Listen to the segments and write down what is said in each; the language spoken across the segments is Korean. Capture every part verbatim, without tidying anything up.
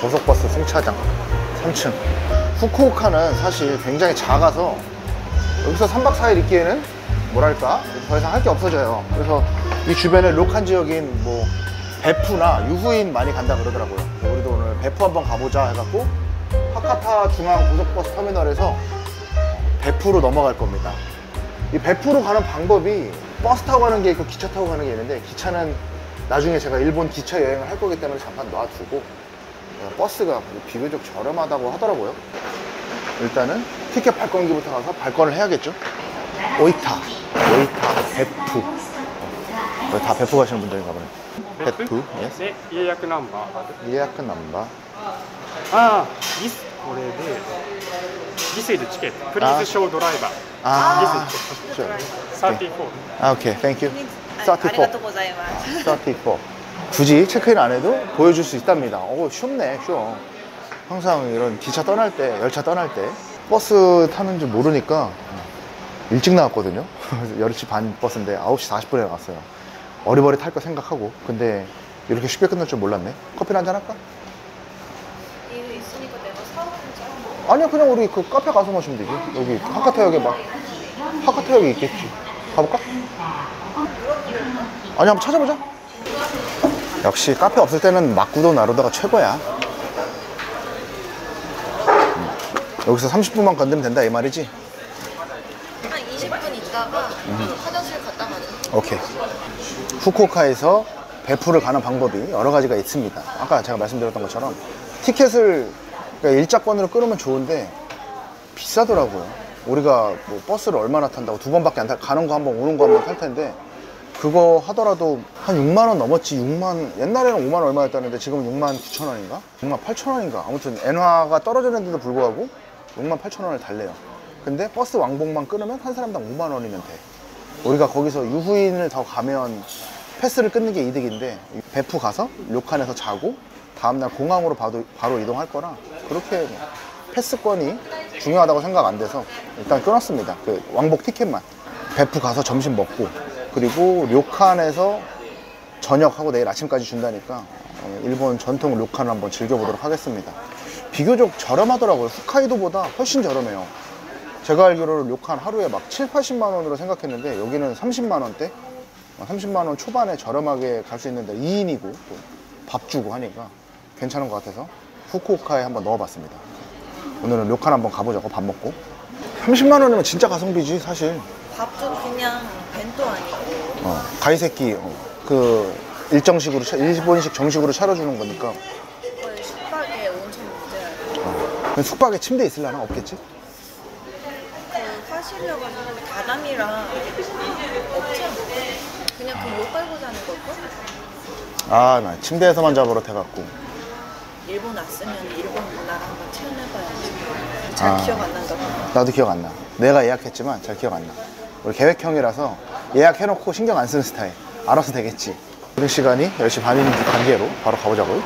고속버스 승차장 삼 층. 후쿠오카는 사실 굉장히 작아서 여기서 삼 박 사 일 있기에는 뭐랄까 더 이상 할 게 없어져요. 그래서 이 주변에 료칸 지역인 뭐 베푸나 유후인 많이 간다 그러더라고요. 우리도 오늘 베푸 한번 가보자 해갖고 하카타 중앙 고속버스 터미널에서 베푸로 넘어갈 겁니다. 이 베푸로 가는 방법이 버스 타고 가는 게 있고 기차 타고 가는 게 있는데, 기차는 나중에 제가 일본 기차 여행을 할 거기 때문에 잠깐 놔두고 버스가 비교적 저렴하다고 하더라고요. 일단은 티켓 발권기부터 가서 발권을 해야겠죠. 오이타, 오이타, 베푸. 다 베푸 가시는 분들인가 보네. 베푸, 네, 예약 넘버. 예약 넘버. 아, this, これで This is ticket. Please show driver. 아, This is thirty-four. 아, 오케이, thank you. 삼십사. ありがとうございます。 삼십사. 굳이 체크인 안 해도 보여줄 수 있답니다. 오, 쉽네, 쉬워. 항상 이런 기차 떠날 때, 열차 떠날 때 버스 타는 줄 모르니까 일찍 나왔거든요. 열 시 반 버스인데 아홉 시 사십 분에 나갔어요. 어리버리 탈 거 생각하고. 근데 이렇게 쉽게 끝날 줄 몰랐네. 커피 한잔 할까? 이거 있으니까 내가 사오든지. 아니야, 그냥 우리 그 카페 가서 마시면 되지. 여기 하카타역에 막 하카타역에 있겠지. 가볼까? 아니, 한번 찾아보자. 역시 카페 없을 때는 마쿠도 나루다가 최고야. 음. 여기서 삼십 분만 건드면 된다 이 말이지? 한 이십 분 있다가 음. 화장실 갔다 가자. 오케이. 후쿠오카에서 베푸를 가는 방법이 여러 가지가 있습니다. 아까 제가 말씀드렸던 것처럼 티켓을 그러니까 일자권으로 끊으면 좋은데 비싸더라고요. 우리가 뭐 버스를 얼마나 탄다고 두 번밖에 안 탈, 가는 거 한 번 오는 거 한 번 탈 텐데 그거 하더라도 한 육만 원 넘었지. 육만, 옛날에는 오만 얼마였다는데 지금은 육만 구천 원인가? 육만 팔천 원인가? 아무튼 엔화가 떨어졌는데도 불구하고 육만 팔천 원을 달래요. 근데 버스 왕복만 끊으면 한 사람당 오만 원이면 돼. 우리가 거기서 유후인을 더 가면 패스를 끊는 게 이득인데 베푸 가서 료칸에서 자고 다음날 공항으로 바로, 바로 이동할 거라 그렇게 패스권이 중요하다고 생각 안 돼서 일단 끊었습니다. 그 왕복 티켓만. 베푸 가서 점심 먹고 그리고 료칸에서 저녁하고 내일 아침까지 준다니까 일본 전통 료칸을 한번 즐겨보도록 하겠습니다. 비교적 저렴하더라고요. 홋카이도보다 훨씬 저렴해요. 제가 알기로는 료칸 하루에 막 칠, 팔십만 원으로 생각했는데 여기는 삼십만 원대? 삼십만 원 초반에 저렴하게 갈 수 있는데 이 인이고 또 밥 주고 하니까 괜찮은 것 같아서 후쿠오카에 한번 넣어봤습니다. 오늘은 료칸 한번 가보자고. 밥 먹고. 삼십만 원이면 진짜 가성비지 사실. 밥도 그냥 벤또 아니고. 어, 가이세키 어, 그 일정식으로 일본식 정식으로 차려주는 거니까. 거의 숙박에 온천 문제야. 어. 숙박에 침대 있으려나? 없겠지? 그 하시려가지고 다담이랑 없지 않나? 그냥 그 요 깔고 자는 걸걸? 아, 나 침대에서만 자버릇 해갖고. 일본 왔으면 일본 문화를 한번 체험해봐야지. 잘 아. 기억 안 난다. 나도 기억 안 나. 내가 예약했지만 잘 기억 안 나. 우리 계획형이라서 예약해놓고 신경 안 쓰는 스타일. 알아서 되겠지. 이런 시간이 열 시 반인 관계로 바로 가보자고요.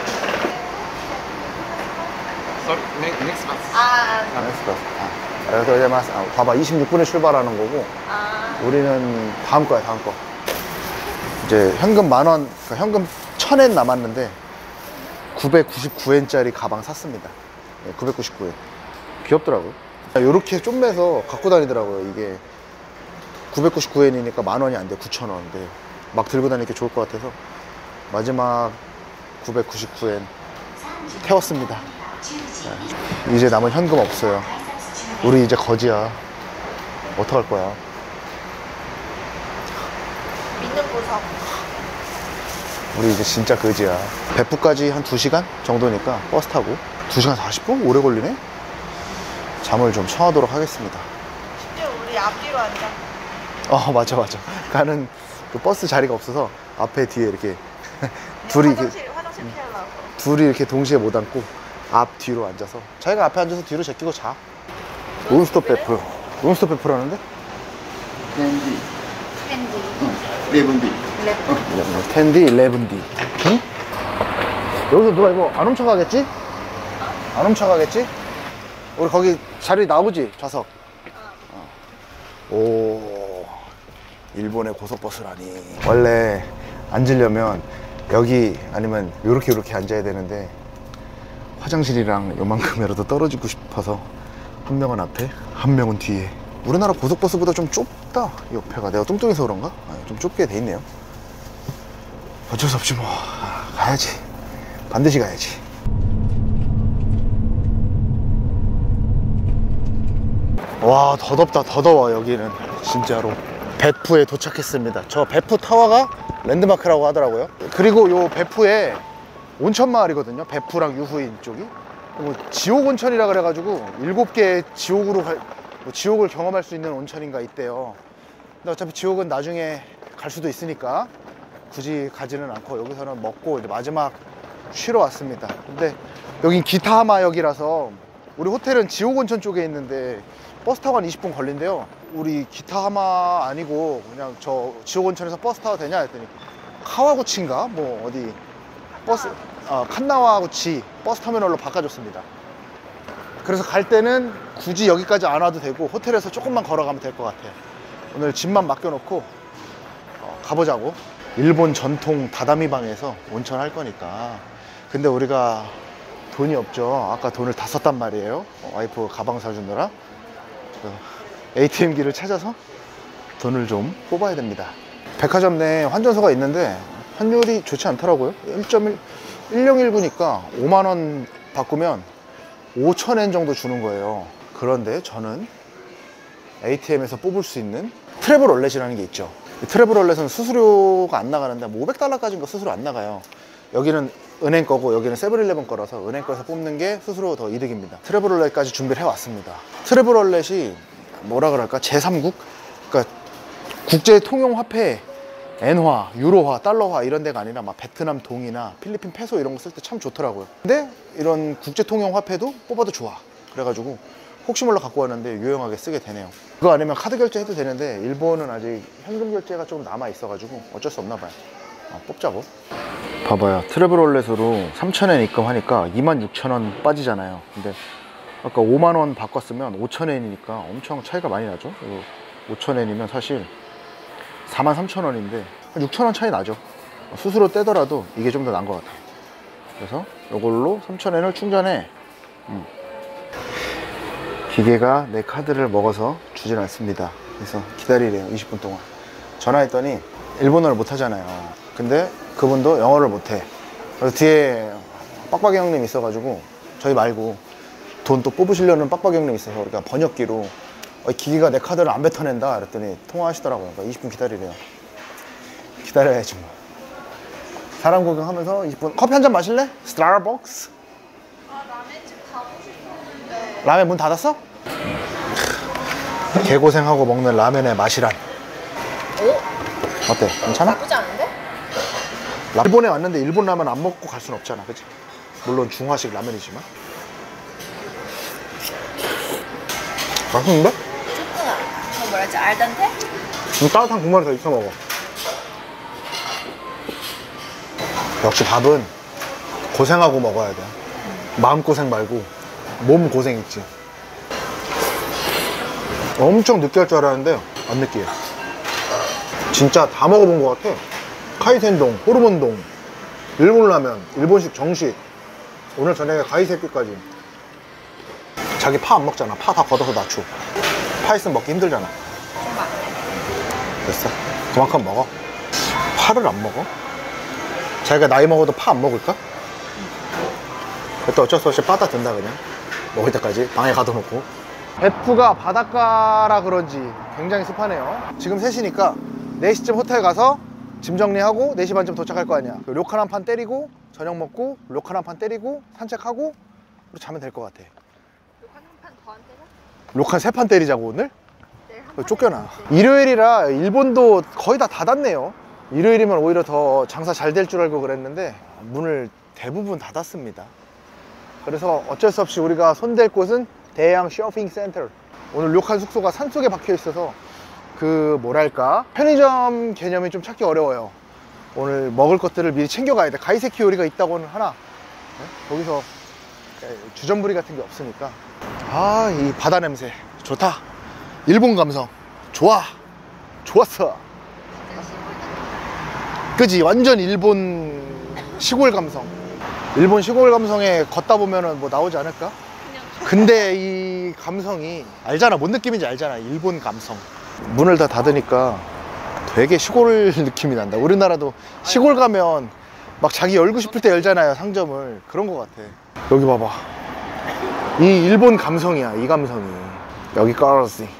넥스트 버스. 아, 넥스트. 아, 그래서 이제 막 아, 봐봐, 이십육 분에 출발하는 거고 아. 우리는 다음 거야, 다음 거. 이제 현금 만 원, 그러니까 현금 천 엔 남았는데 구백구십구 엔짜리 가방 샀습니다. 네, 구백구십구 엔. 귀엽더라고요. 이렇게 좀매서 갖고 다니더라고요. 이게 구백구십구 엔이니까 만 원이 안 돼. 구천 원인데 막 들고 다니기 좋을 것 같아서 마지막 구백구십구 엔 태웠습니다. 네. 이제 남은 현금 없어요. 우리 이제 거지야. 어떡할 거야? 믿는 보석. 우리 이제 진짜 거지야. 베푸까지 한 두 시간 정도니까 버스 타고 두 시간 사십 분? 오래 걸리네? 잠을 좀 청하도록 하겠습니다. 심지어 우리 앞뒤로 앉아. 어, 맞아 맞아. 가는 그 버스 자리가 없어서 앞에 뒤에 이렇게 둘이 이렇게 화장실, 화장실 피하려고. 둘이 이렇게 동시에 못 앉고 앞 뒤로 앉아서 자기가 앞에 앉아서 뒤로 제끼고 자. 논스톱 베프. 논스톱 베프라는데? 텐디, 캔디. 레븐디. 랩. 텐디 일레븐 디. 응? 여기서 누가 이거 안 훔쳐가겠지? 안 훔쳐가겠지? 우리 거기 자리 나오지? 좌석. 어. 오, 일본의 고속버스라니. 원래 앉으려면 여기 아니면 요렇게 요렇게 앉아야 되는데 화장실이랑 요만큼이라도 떨어지고 싶어서 한 명은 앞에, 한 명은 뒤에. 우리나라 고속버스보다 좀 좁다, 옆에가. 내가 뚱뚱해서 그런가? 좀 좁게 돼 있네요. 어쩔 수 없지 뭐. 가야지. 반드시 가야지. 와, 더 덥다, 더 더워. 여기는 진짜로. 배프에 도착했습니다. 저 배프 타워가 랜드마크라고 하더라고요. 그리고 요 배프에 온천 마을이거든요. 배프랑 유후인 쪽이. 뭐 지옥 온천이라 그래가지고 일곱 개의 지옥으로 갈, 뭐 지옥을 경험할 수 있는 온천인가 있대요. 근데 어차피 지옥은 나중에 갈 수도 있으니까 굳이 가지는 않고 여기서는 먹고 이제 마지막 쉬러 왔습니다. 근데 여긴 기타하마역이라서 우리 호텔은 지옥 온천 쪽에 있는데 버스 타고 한 이십 분 걸린대요. 우리 기타하마 아니고 그냥 저 지옥 온천에서 버스 타도 되냐 했더니 카와구치인가 뭐 어디 버스 어, 칸나와구치 버스 터미널로 바꿔줬습니다. 그래서 갈 때는 굳이 여기까지 안 와도 되고 호텔에서 조금만 걸어가면 될 것 같아요. 오늘 짐만 맡겨놓고 어, 가보자고. 일본 전통 다다미 방에서 온천 할 거니까. 근데 우리가 돈이 없죠. 아까 돈을 다 썼단 말이에요. 어, 와이프 가방 사주느라. 에이티엠기를 찾아서 돈을 좀 뽑아야 됩니다. 백화점 내 환전소가 있는데 환율이 좋지 않더라고요. 일 점 일, 일공일구니까 오만 원 바꾸면 오천 엔 정도 주는 거예요. 그런데 저는 에이티엠에서 뽑을 수 있는 트래블 월렛이라는 게 있죠. 트래블 월렛은 수수료가 안 나가는데 뭐 오백 달러까지인가 수수료 안 나가요. 여기는 은행 거고 여기는 세븐일레븐 거라서 은행 거에서 뽑는 게 스스로 더 이득입니다. 트래블 월렛까지 준비를 해왔습니다. 트래블 월렛이 뭐라 그럴까 제삼국? 그러니까 국제 통용 화폐 엔화, 유로화, 달러화 이런 데가 아니라 막 베트남 동이나 필리핀 페소 이런 거 쓸 때 참 좋더라고요. 근데 이런 국제 통용 화폐도 뽑아도 좋아. 그래가지고 혹시 몰라 갖고 왔는데 유용하게 쓰게 되네요. 그거 아니면 카드 결제해도 되는데 일본은 아직 현금 결제가 좀 남아 있어가지고 어쩔 수 없나 봐요. 아, 뽑자고. 봐봐요. 트래블 월렛으로 삼천 엔 입금하니까 이만 육천 원 빠지잖아요. 근데 아까 오만 원 바꿨으면 오천 엔이니까 엄청 차이가 많이 나죠. 오천 엔이면 사실 사만 삼천 원인데 한 육천 원 차이 나죠. 수수료 떼더라도 이게 좀 더 나은 것 같아요. 그래서 이걸로 삼천 엔을 충전해. 음. 기계가 내 카드를 먹어서 주진 않습니다. 그래서 기다리래요. 이십 분 동안. 전화했더니 일본어를 못하잖아요. 근데 그분도 영어를 못해. 그래서 뒤에 빡빡이 형님 있어가지고 저희 말고 돈 또 뽑으시려는 빡빡이 형님 있어서 그러니까 번역기로 어, 기계가 내 카드를 안 뱉어낸다 그랬더니 통화하시더라고요. 그러니까 이십 분 기다리래요. 기다려야지 뭐. 사람 구경하면서 이십 분. 커피 한 잔 마실래? 스타벅스? 아, 라멘집 가고 싶었는데. 라멘 문 닫았어? 개고생하고 먹는 라멘의 맛이란. 오? 어때? 괜찮아? 나쁘지 않은데? 일본에 왔는데 일본 라면 안 먹고 갈 순 없잖아, 그치? 물론 중화식 라면이지만. 맛있는데? 조금, 저 뭐라 했지? 알단테? 음, 따뜻한 국물에 더 익혀 먹어. 역시 밥은 고생하고 먹어야 돼. 마음고생 말고 몸 고생 있지. 엄청 느끼할 줄 알았는데 안 느끼해. 진짜 다 먹어본 것 같아. 카이센동, 호르몬동, 일본 라면, 일본식 정식, 오늘 저녁에 가이세끼까지. 자기 파 안 먹잖아. 파 다 걷어서 낮춰. 파 있으면 먹기 힘들잖아. 좀 많네. 됐어. 그만큼 먹어. 파를 안 먹어? 자기가 나이 먹어도 파 안 먹을까? 또 어쩔 수 없이 빠다 든다 그냥. 먹을 때까지 방에 가둬놓고. 배프가 바닷가라 그런지 굉장히 습하네요. 지금 세 시니까 네 시쯤 호텔 가서 짐 정리하고 네 시 반쯤 도착할 거 아니야. 료칸 한 판 때리고 저녁 먹고 료칸 한 판 때리고 산책하고 그리고 자면 될 것 같아. 료칸 한 판 더 안 때려? 료칸 세 판 때리자고 오늘? 내일 한 판 쫓겨나. 때리지. 일요일이라 일본도 거의 다 닫았네요. 일요일이면 오히려 더 장사 잘 될 줄 알고 그랬는데 문을 대부분 닫았습니다. 그래서 어쩔 수 없이 우리가 손댈 곳은 대양 쇼핑 센터. 오늘 료칸 숙소가 산속에 박혀 있어서 그 뭐랄까 편의점 개념이 좀 찾기 어려워요. 오늘 먹을 것들을 미리 챙겨가야 돼. 가이세키 요리가 있다고는 하나 네? 거기서 주전부리 같은 게 없으니까. 아, 이 바다 냄새 좋다. 일본 감성 좋아. 좋았어. 그지? 완전 일본 시골 감성. 일본 시골 감성에 걷다 보면은 뭐 나오지 않을까? 근데 이 감성이 알잖아. 뭔 느낌인지 알잖아. 일본 감성. 문을 다 닫으니까 되게 시골 느낌이 난다. 우리나라도 시골 가면 막 자기 열고 싶을 때 열잖아요, 상점을. 그런 것 같아. 여기 봐봐. 이 일본 감성이야, 이 감성이. 여기 까르시.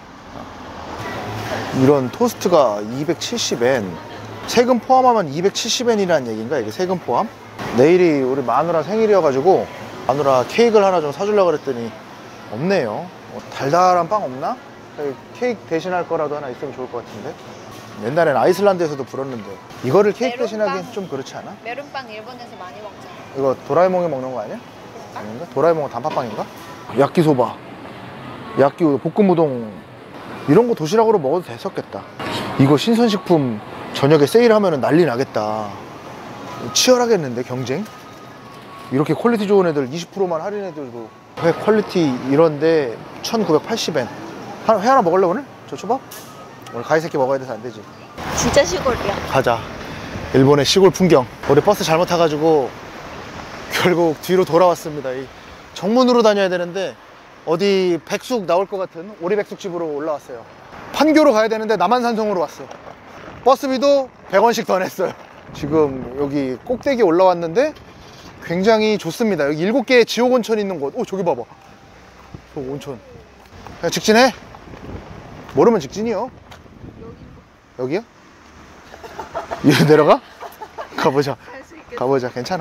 이런 토스트가 이백칠십 엔. 세금 포함하면 이백칠십 엔이라는 얘기인가? 이게 세금 포함? 내일이 우리 마누라 생일이어가지고 마누라 케이크를 하나 좀 사주려고 그랬더니 없네요. 뭐 달달한 빵 없나? 케이크 대신할 거라도 하나 있으면 좋을 것 같은데. 옛날엔 아이슬란드에서도 불었는데 이거를 케이크 메론빵. 대신하기엔 좀 그렇지 않아? 메론빵 일본에서 많이 먹잖아. 이거 도라에몽이 먹는 거 아니야? 아닌가? 도라에몽은 단팥빵인가? 야끼소바, 야끼 볶음 우동 이런 거 도시락으로 먹어도 됐었겠다. 이거 신선식품 저녁에 세일하면 난리 나겠다. 치열하겠는데 경쟁? 이렇게 퀄리티 좋은 애들 이십 퍼센트만 할인 애들도 회 퀄리티 이런데 천구백팔십 엔. 회 하나 먹을래 오늘? 저 초밥? 오늘 가이새끼 먹어야 돼서 안 되지. 진짜 시골이야. 가자. 일본의 시골 풍경. 우리 버스 잘못 타가지고 결국 뒤로 돌아왔습니다. 이 정문으로 다녀야 되는데 어디 백숙 나올 것 같은 오리백숙집으로 올라왔어요. 판교로 가야 되는데 남한산성으로 왔어. 버스비도 백 원씩 더 냈어요. 지금 여기 꼭대기 올라왔는데 굉장히 좋습니다. 여기 일곱 개의 지옥 온천 있는 곳. 오, 저기 봐봐. 저 온천. 그냥 직진해. 모르면 직진이요. 여기요? 이리 내려가? 가보자. 가보자. 괜찮아.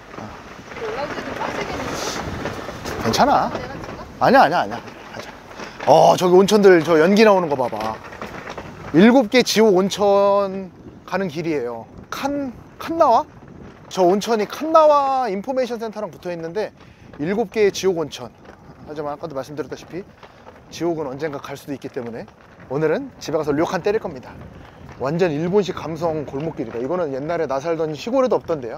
괜찮아. 아니야, 아니야, 아니야. 가자. 어, 저기 온천들 저 연기 나오는 거 봐봐. 일곱 개 지옥 온천 가는 길이에요. 칸, 칸나와? 저 온천이 칸나와 인포메이션 센터랑 붙어 있는데 일곱 개의 지옥 온천. 하지만 아까도 말씀드렸다시피 지옥은 언젠가 갈 수도 있기 때문에 오늘은 집에 가서 료칸 때릴 겁니다. 완전 일본식 감성 골목길이다. 이거는 옛날에 나 살던 시골에도 없던데요.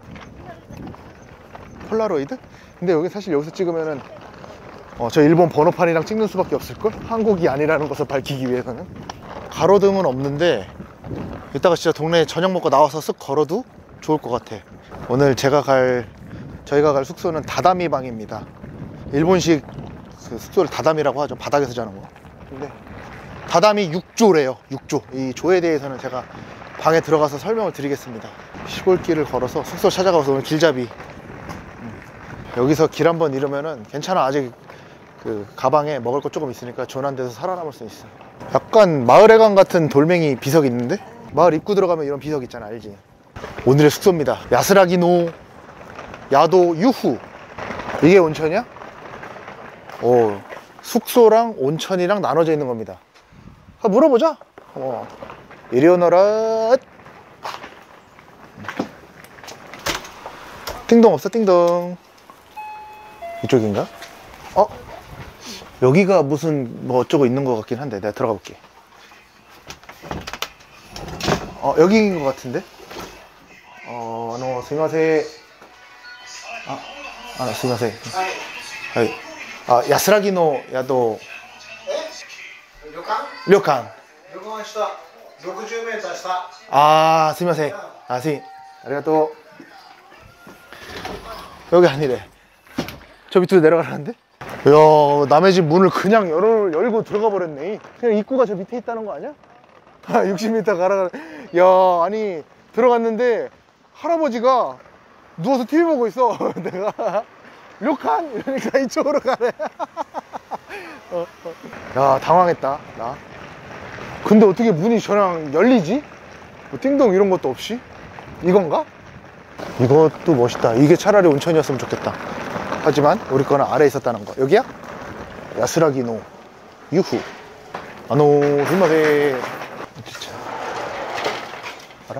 폴라로이드? 근데 여기 사실 여기서 찍으면은 어, 저 일본 번호판이랑 찍는 수밖에 없을걸? 한국이 아니라는 것을 밝히기 위해서는. 가로등은 없는데 이따가 진짜 동네에 저녁 먹고 나와서 쓱 걸어도 좋을 것 같아. 오늘 제가 갈 저희가 갈 숙소는 다다미 방입니다. 일본식 그 숙소를 다다미라고 하죠. 바닥에서 자는 거. 근데 다다미 육 조래요. 육 조. 이 조에 대해서는 제가 방에 들어가서 설명을 드리겠습니다. 시골길을 걸어서 숙소 찾아가서 오늘 길잡이. 음. 여기서 길 한번 잃으면은 괜찮아. 아직 그 가방에 먹을 거 조금 있으니까 조난 데서 살아남을 수 있어. 약간 마을회관 같은 돌멩이 비석 있는데? 마을 입구 들어가면 이런 비석 있잖아. 알지? 오늘의 숙소입니다. 야스라기노 야도 유후. 이게 온천이야? 오, 숙소랑 온천이랑 나눠져 있는 겁니다. 아, 물어보자. 어. 이리 오너라. 띵동 없어? 띵동. 이쪽인가? 어? 여기가 무슨 뭐 어쩌고 있는 것 같긴 한데 내가 들어가 볼게. 어, 여기인 것 같은데? 어, 아노, 스미마세. 아, 아, 스미마세. 하이. 아, 야스라기노 야도. 료칸. 료칸. 육십メートル 下. 아, 스미마세. 아, 시. 아리가또. 여기 아니래. 저 밑으로 내려가라는데? 이야, 남의 집 문을 그냥 열어, 열고 들어가 버렸네. 그냥 입구가 저 밑에 있다는 거 아니야? 아, 육십 미터 가라. 야, 아니 들어갔는데 할아버지가 누워서 티비 보고 있어. 내가 료칸? 이러니까 이쪽으로 가래. 어, 어. 야, 당황했다 나. 근데 어떻게 문이 저랑 열리지? 뭐 띵동 이런 것도 없이? 이건가? 이것도 멋있다. 이게 차라리 온천이었으면 좋겠다. 하지만 우리 거는 아래에 있었다는 거. 여기야? 야스라기노 유후. 아노 히마세. 진짜 알아?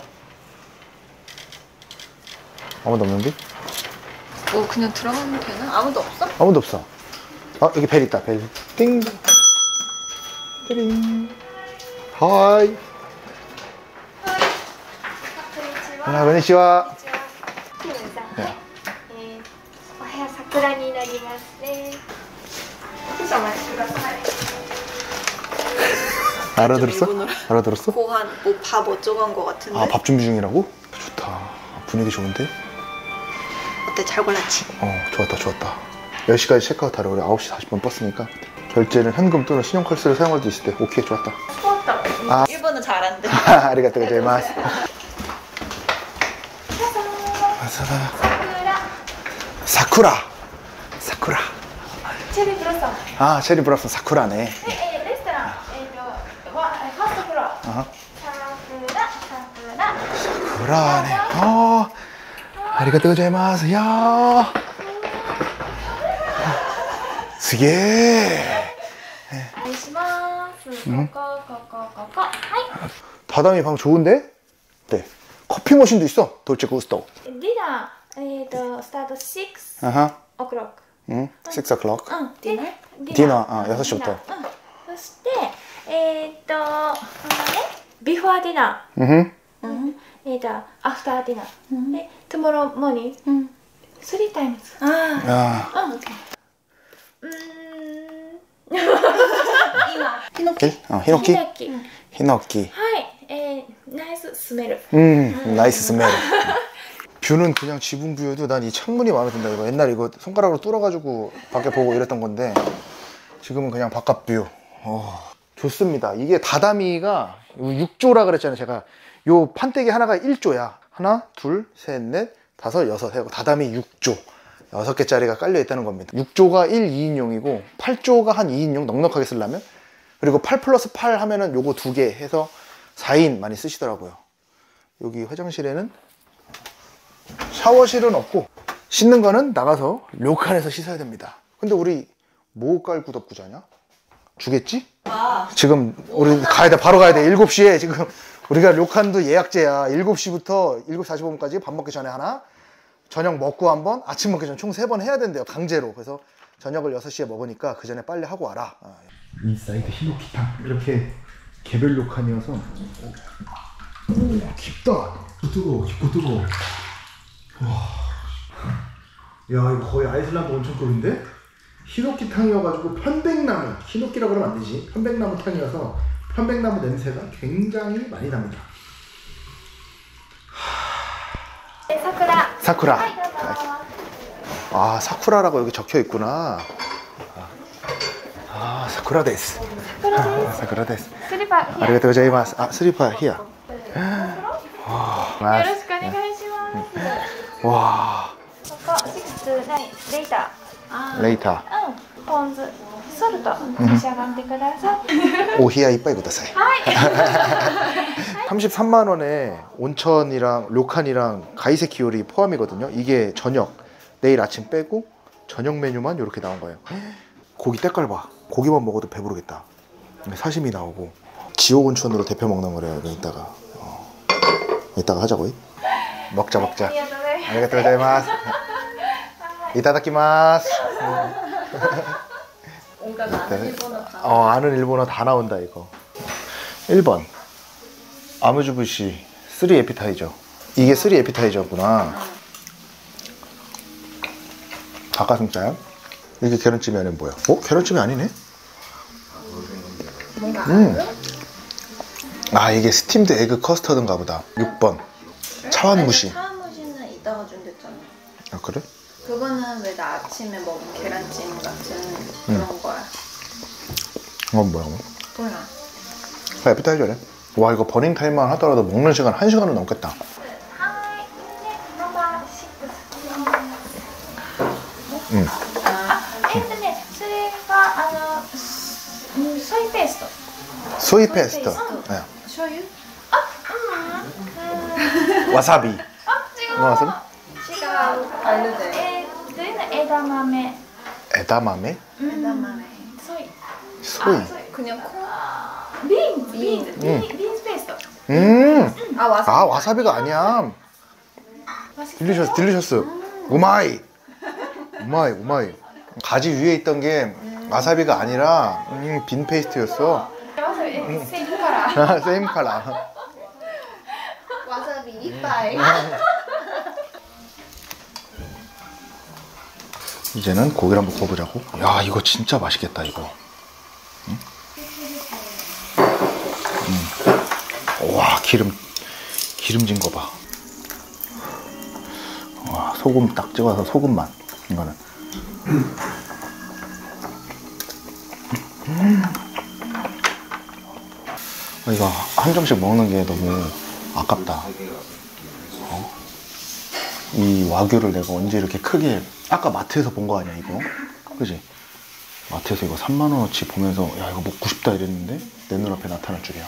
아무도 없는데? 뭐 그냥 들어가면 되나? 아무도 없어? 아무도 없어. 아, 여기 벨 있다. 벨. 띵. 띠링. 하이. 아, 건니치와. 네. お部屋桜になりますね。少々お待ちください。 알아들었어? 알아들었어? 고한 뭐밥 어쩌고 한 거 같은데. 아, 밥 준비 중이라고? 좋다. 분위기 좋은데? 어때? 잘 골랐지? 어, 좋았다, 좋았다. 열 시까지 체크아웃 하러 우리 아홉 시 사십 분 버스니까 결제는 현금 또는 신용카드를 사용할 수 있을 때. 오케이, 좋았다. 아. 일본어 잘한대. 아리가또 고자이마스. 사쿠라. 사쿠라. 체리 블로썸. 아, 체리 블라썸 사쿠라네. で、えーレストラン、えーと、はファーストフロア。 아하. 桜、桜。 사쿠라네. 어, 아리가또 고자이마스. 야. 스게. お願いします。ここ、ここ、ここ。はい。 다다미 방 좋은데? 네. 커피 머신도 있어. 돌체 구스토. ディナー、えっと、スタートsix 아하. o'clock。 응. six o'clock. うん、ディナー。 ディナー、あ、よし부터。 うん。そして、えっと、あのね、ビフォーディナ 응. ー。うん。えっと、アフターディナー。で、トゥモローモーニング。うん。three times。 아, 야. うん。うーん。 히? 어, 히노키? ヒノキ。 히노키. はい。えー、ナイススメル。 음, 나이스 스멜. 뷰는 그냥 지붕 뷰여도 난 이 창문이 마음에 든다. 이거 옛날에 이거 손가락으로 뚫어가지고 밖에 보고 이랬던 건데 지금은 그냥 바깥 뷰. 어, 좋습니다. 이게 다다미가 육 조라 그랬잖아요. 제가 요 판때기 하나가 일 조야. 하나, 둘, 셋, 넷, 다섯, 여섯 해고 다다미 육 조. 여섯 개짜리가 깔려 있다는 겁니다. 육 조가 일, 이인용이고 팔 조가 한 이인용 넉넉하게 쓰려면, 그리고 팔 플러스 팔 하면은 요거 두 개 해서 사 인 많이 쓰시더라고요. 여기 화장실에는 샤워실은 없고 씻는 거는 나가서 료칸에서 씻어야 됩니다. 근데 우리 뭐 깔고 덮고 자냐? 주겠지? 아. 지금 우리 가야 돼. 바로 가야 돼. 일곱 시에 지금 우리가 료칸도 예약제야. 일곱 시부터 일곱 시 사십오 분까지 밥 먹기 전에 하나, 저녁 먹고 한 번, 아침 먹기 전에 총 세 번 해야 된대요. 강제로. 그래서 저녁을 여섯 시에 먹으니까 그 전에 빨리 하고 와라. 인사이드 히노키탕. 이렇게 개별 료칸이어서 오, 깊다. 뜨거워. 깊고 뜨거워. 와. 야, 이거 거의 아이슬란드 온천급인데? 히노키탕이어가지고 편백나무, 히노키라고 그러면 안 되지. 편백나무 탕이어서 편백나무 냄새가 굉장히 많이 납니다. 桜。 사쿠라. はい、どうぞ。 아, 사쿠라라고 여기 적혀 있구나. 아, 사쿠라 데스. 아, 사쿠라 데스. スリッパ。 아리가또 고자이마스. 아, 스리파 히야. よろしくお願いします。 와, ここsix to nineレイタ 레이타. ー。うん。ポン酢、ソルト召し上がってください。 오히야 이빠이 구다사이. はい。 삼십삼만 원에 온천이랑 료칸이랑 가이세키요리 포함이거든요. 이게 저녁, 내일 아침 빼고 저녁 메뉴만 이렇게 나온 거예요. 고기 때깔 봐. 고기만 먹어도 배부르겠다. 사시미 나오고. 지옥 온천으로 대표 먹는 거래요. 이따가. 어. 이따가 하자고. 먹자 먹자. ありがとうございます。 아리가또 고자이마스. 이타다키마스. 온갖 아는 일본어 다. 어, 아는 일본어 다 나온다 이거. 일 번 아무주부시 삼 에피타이저. 이게 삼 에피타이저구나. 닭가슴살. 이게 계란찜이 아니면 뭐야? 어? 계란찜이 아니네? 뭔가 음. 아, 이게 스팀드 에그 커스터드인가 보다. 육 번 차완무시. 차완무시는 이따가 준댔잖아. 아, 그래? 그거는 왜 나 아침에 먹은 계란찜 같은 그런 거야. 이건 뭐야? 몰라. 아, 에피타이저래. 와, 이거 버닝 타임만 하더라도 먹는 시간 한 시간은 넘겠다. はい。で、ナンバーsix。 음. あ、えっとね、それがあの、うんソイペースト。 소이 페스터. 네. 醤油? 와사비. あ、違う。 뭐 와사비? 違う。 알려줘. えー、というのは枝豆。 에다마메? 에다마메. ソイ。 소이. 그냥 콩. ビーンズ、ビーンズ、ビ 음. ーンビーンズペースト。 음. 아 와사비. 아, 와사비가 아니야. 딜리셔스, 딜리셔스. 우마이. 우마이, 우마이. 가지 위에 있던 게 와사비가 아니라 음, 빈 페이스트였어. わさび、え、セーフカラー。 세임 칼라. 와사비 이빠이. 이제는 고기를 한번 구워보자고. 야, 이거 진짜 맛있겠다, 이거. 응? 음. 와, 기름, 기름진 거 봐. 와, 소금 딱 찍어서 소금만. 이거는. 음. 이거 한 점씩 먹는 게 너무 아깝다. 어? 이 와규를 내가 언제 이렇게 크게, 아까 마트에서 본 거 아니야 이거? 그지? 마트에서 이거 삼만 원어치 보면서 야 이거 먹고 싶다 이랬는데 내 눈앞에 나타날 줄이야.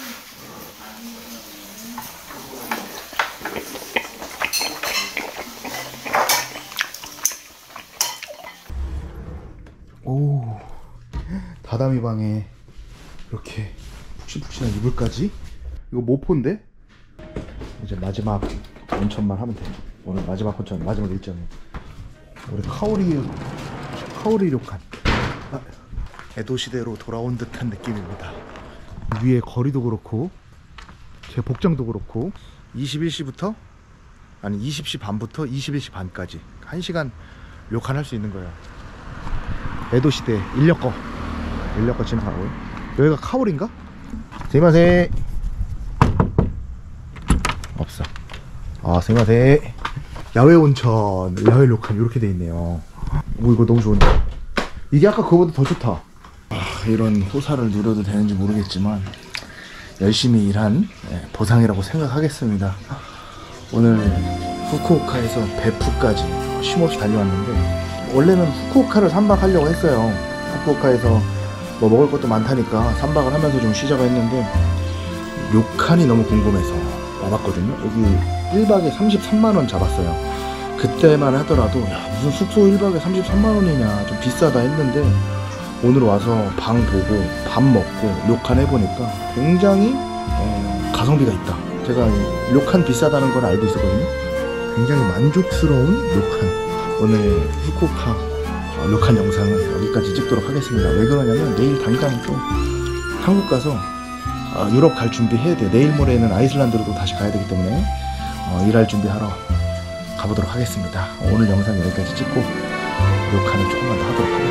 오, 다다미 방에 이렇게 푹신푹신한 이불까지. 이거 모포인데? 이제 마지막 온천만 하면 돼. 오늘 마지막 온천, 마지막 일정이 우리 카오리 카오리 료칸. 아, 에도 시대로 돌아온 듯한 느낌입니다. 위에 거리도 그렇고 제 복장도 그렇고 이십일 시부터 아니 이십 시 반부터 이십일 시 반까지 한 시간 료칸 할 수 있는 거예요. 에도 시대 인력거 인력거 진입하고. 여기가 카오리인가? 스미마세. 없어. 아 스미마세. 야외 온천, 야외 료칸 이렇게 돼 있네요. 오 이거 너무 좋은데. 이게 아까 그거보다 더 좋다. 아, 이런 호사를 누려도 되는지 모르겠지만 열심히 일한 보상이라고 생각하겠습니다. 오늘 후쿠오카에서 베푸까지 쉼없이 달려왔는데, 원래는 후쿠오카를 삼 박 하려고 했어요. 후쿠오카에서 뭐 먹을 것도 많다니까 삼 박을 하면서 좀 쉬자고 했는데 료칸이 너무 궁금해서 와봤거든요. 여기 일 박에 삼십삼만 원 잡았어요. 그때만 하더라도 야 무슨 숙소 일 박에 삼십삼만 원이냐 좀 비싸다 했는데, 오늘 와서 방 보고 밥 먹고 료칸 해보니까 굉장히 어, 가성비가 있다. 제가 료칸 비싸다는 걸 알고 있었거든요. 굉장히 만족스러운 료칸. 오늘 후쿠오카 어, 료칸 영상은 여기까지 찍도록 하겠습니다. 왜 그러냐면 내일 당장 또 한국 가서 어, 유럽 갈 준비해야 돼요. 내일 모레는 아이슬란드로 또 다시 가야 되기 때문에 어, 일할 준비하러 가보도록 하겠습니다. 오늘 영상 여기까지 찍고 료칸을 조금만 더 하도록 하겠습니다.